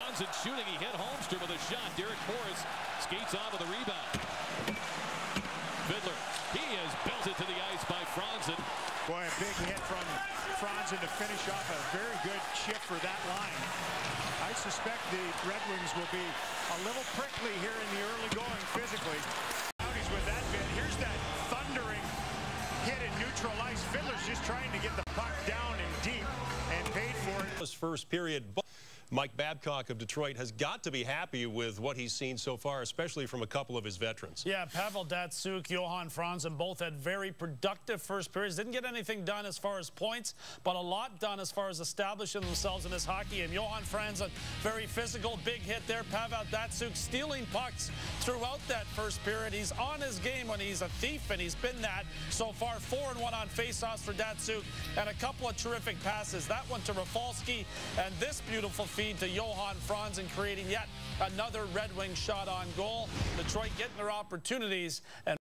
Franzen shooting. He hit Holmstrom with a shot. Derek Morris skates on with a rebound. Fiddler. He is belted to the ice by Franzen. Boy, a big hit from Franzen to finish off a very good shift for that line. I suspect the Red Wings will be a little prickly here in the early going physically. Coyotes with that bit. Here's that thundering hit in neutral ice. Fiddler's just trying to get the puck down and deep and paid for it. This first period. Mike Babcock of Detroit has got to be happy with what he's seen so far, especially from a couple of his veterans. Yeah, Pavel Datsyuk, Johan Franzen both had very productive first periods. Didn't get anything done as far as points, but a lot done as far as establishing themselves in this hockey. And Johan Franzen, very physical, big hit there. Pavel Datsyuk stealing pucks throughout that first period. He's on his game when he's a thief, and he's been that so far. 4-1 on faceoffs for Datsyuk, and a couple of terrific passes. That one to Rafalski, and this beautiful feed to Johan Franzen, creating yet another Red Wing shot on goal. Detroit getting their opportunities. And